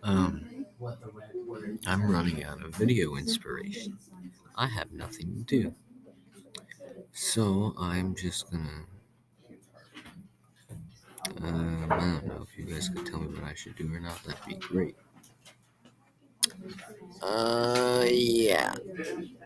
I'm running out of video inspiration. I have nothing to do. So I'm just gonna, I don't know if you guys could tell me what I should do or not. That'd be great. Yeah.